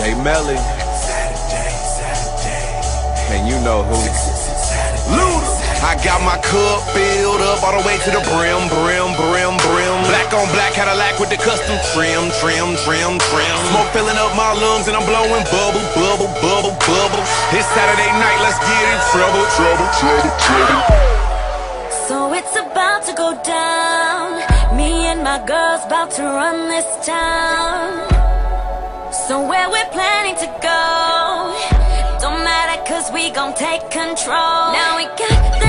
Hey Melly, and you know who. Luda. I got my cup filled up all the way to the brim, brim, brim, brim. Black on black Cadillac with the custom trim, trim, trim, trim. Smoke filling up my lungs and I'm blowing bubble, bubble, bubble, bubble. It's Saturday night, let's get in trouble, trouble, trouble, trouble. So it's about to go down. Me and my girls about to run this town. So where we're planning to go don't matter, cause we gon' take control. Now we got the